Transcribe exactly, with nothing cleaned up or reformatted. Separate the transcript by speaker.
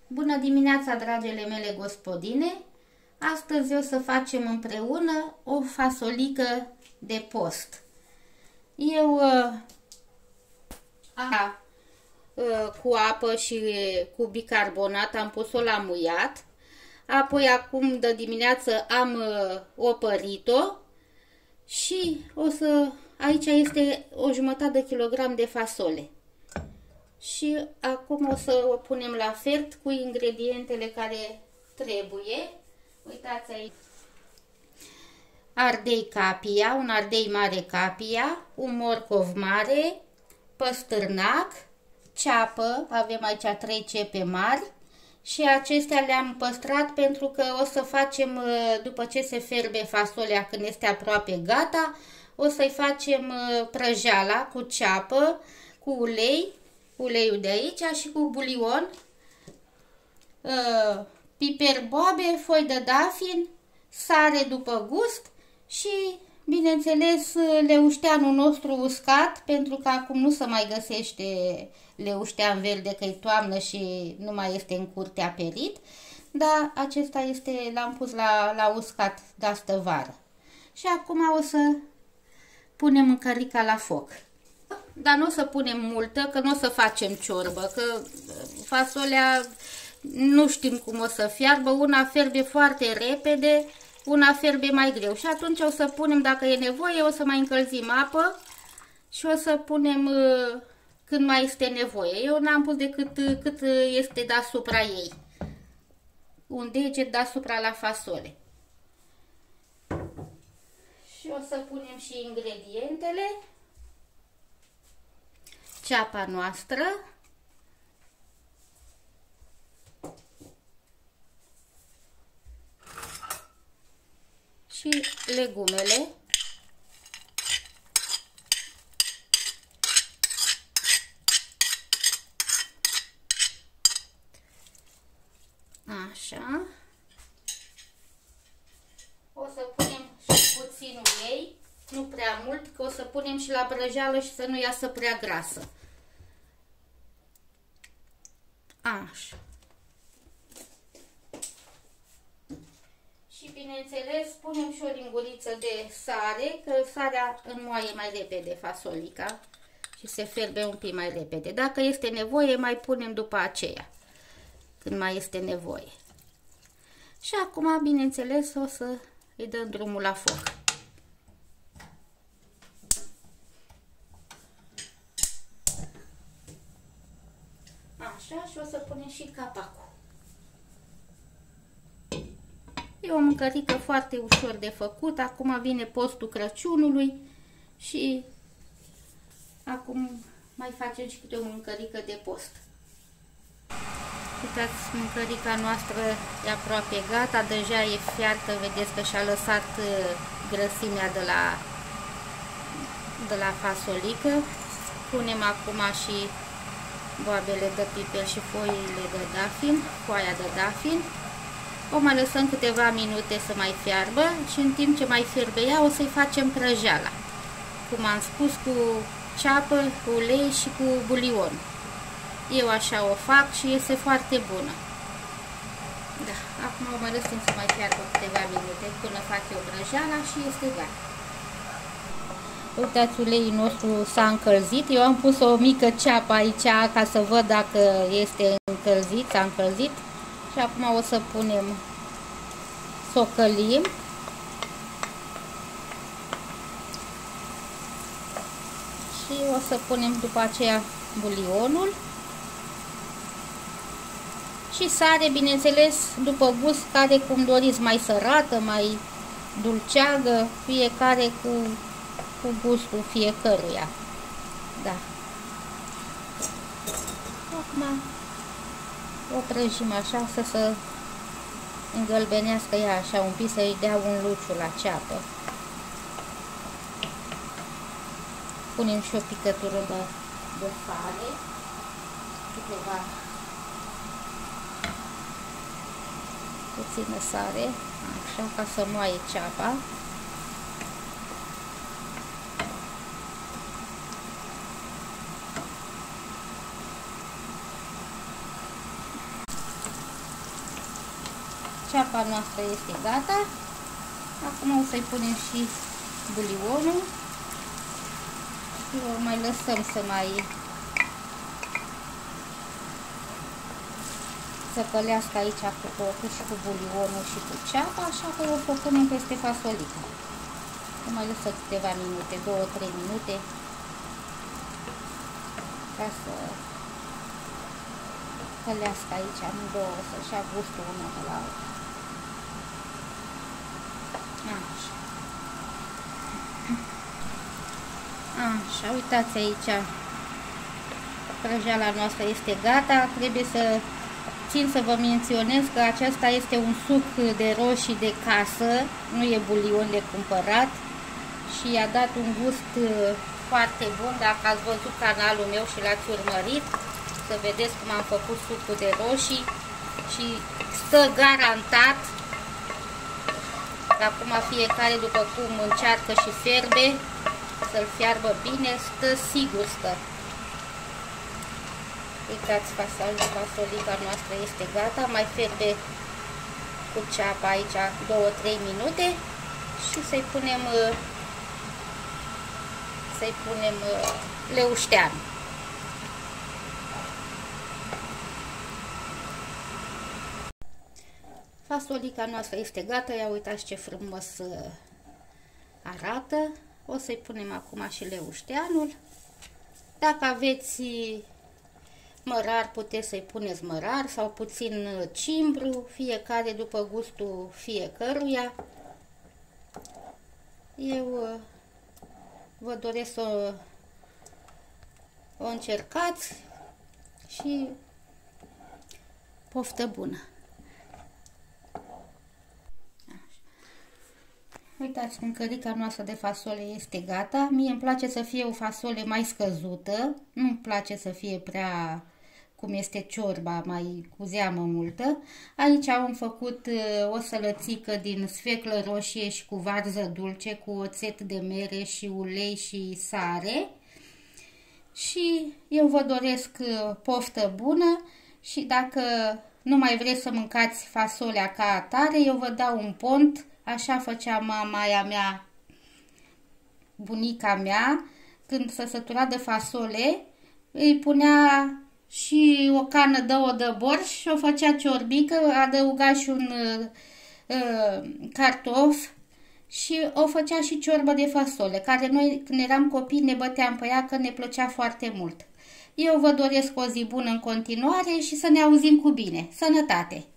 Speaker 1: Bună dimineața, dragele mele gospodine! Astăzi o să facem împreună o fasolică de post. Eu uh, a, uh, cu apă și cu bicarbonat am pus-o la muiat. Apoi acum de dimineață am uh, opărit-o și o să, aici este o jumătate de kilogram de fasole. Și acum o să o punem la fert cu ingredientele care trebuie. Uitați aici. Ardei capia, un ardei mare capia, un morcov mare, păstârnac, ceapă, avem aici trei cepe mari și acestea le-am păstrat pentru că o să facem, după ce se ferbe fasolea, când este aproape gata, o să-i facem prăjeala cu ceapă, cu ulei, uleiul de aici și cu bulion, piper boabe, foi de dafin, sare după gust și, bineînțeles, leușteanul nostru uscat, pentru că acum nu se mai găsește leuștean verde, că e toamnă și nu mai este în curte aperit, dar acesta este, l-am pus la, la uscat de astă vară. Și acum o să punem mâncărica la foc. Dar nu o să punem multă, că nu o să facem ciorbă, că fasolea nu știm cum o să fiarbă, una ferbe foarte repede, una ferbe mai greu. Și atunci o să punem, dacă e nevoie, o să mai încălzim apă și o să punem când mai este nevoie. Eu n-am pus decât cât este deasupra ei. Un deget deasupra la fasole. Și o să punem și ingredientele. Ceapa noastră, și legumele, așa, o să punem și puțin ulei, nu prea mult, că o să punem și la brăjeală și să nu iasă prea grasă. Așa. Și bineînțeles punem și o linguriță de sare, că sarea înmoaie mai repede fasolica și se ferbe un pic mai repede. Dacă este nevoie, mai punem după aceea, când mai este nevoie. Și acum, bineînțeles, o să îi dăm drumul la foc. Așa, și o să punem și capacul. E o mâncărică foarte ușor de făcut. Acum vine postul Crăciunului și acum mai facem și câte o mâncărică de post. Uitați, mâncărica noastră e aproape gata, deja e fiartă, vedeți că și-a lăsat grăsimea de la, de la fasolică. Punem acum și boabele de piper și foile de dafin, foaia de dafin. O mai lăsăm câteva minute să mai fiarbă și în timp ce mai fierbe ea o să-i facem prăjeala. Cum am spus, cu ceapă, cu ulei și cu bulion. Eu așa o fac și este foarte bună. Da, acum o mai lăsăm să mai fiarbă câteva minute până fac eu prăjeala și este gata. Uitați, uleiul nostru s-a încălzit. Eu am pus o mică ceapă aici ca să văd dacă este încălzit, s-a încălzit. Și acum o să punem, să o călim. Și o să punem după aceea bulionul. Și sare, bineînțeles, după gust, care cum doriți, mai sărată, mai dulceagă, fiecare cu, cu gustul fiecăruia. Da. Acum o prăjim așa, să se îngălbenească ea așa un pic, să-i dea un luciu la ceapă. Punem și o picătură de, de sare, câteva, puțină sare, așa, ca să moaie ceapa. Ceapa noastră este gata. Acum o să-i punem și bulionul. Și o mai lăsăm să mai să călească aici cu totul și cu bulionul și cu ceapa, așa că o să o punem peste fasolică. O mai lăsă câteva minute, două trei minute, ca să călească aici amândouă, să-și ia gustul una de la alta. Așa. Așa, uitați aici, prăjeala noastră este gata. Trebuie să țin să vă menționez că acesta este un suc de roșii de casă, nu e bulion de cumpărat și i-a dat un gust foarte bun. Dacă ați văzut canalul meu și l-ați urmărit, să vedeți cum am făcut sucul de roșii și stă garantat. Acum fiecare după cum încearcă și fierbe, să-l fiarbă bine, stă sigur stă. Uitați, fasolica noastră este gata, mai fierbe cu ceapa aici două trei minute și să-i punem să-i punem leuștean. Fasolica noastră este gata, ia uitați ce frumos arată. O să-i punem acum și leușteanul. Dacă aveți mărar, puteți să-i puneți mărar sau puțin cimbru, fiecare după gustul fiecăruia. Eu vă doresc să o încercați și poftă bună! Uitați cum cărica noastră de fasole este gata. Mie îmi place să fie o fasole mai scăzută, nu-mi place să fie prea cum este ciorba, mai cu zeamă multă. Aici am făcut o sălățică din sfeclă roșie și cu varză dulce, cu oțet de mere și ulei și sare. Și eu vă doresc poftă bună și dacă nu mai vreți să mâncați fasolea ca atare, eu vă dau un pont. Așa făcea mamaia mea, bunica mea, când se sătura de fasole, îi punea și o cană de ouă de borș și o făcea ciorbică, adăuga și un uh, cartof și o făcea și ciorbă de fasole, care noi când eram copii ne băteam pe ea că ne plăcea foarte mult. Eu vă doresc o zi bună în continuare și să ne auzim cu bine. Sănătate!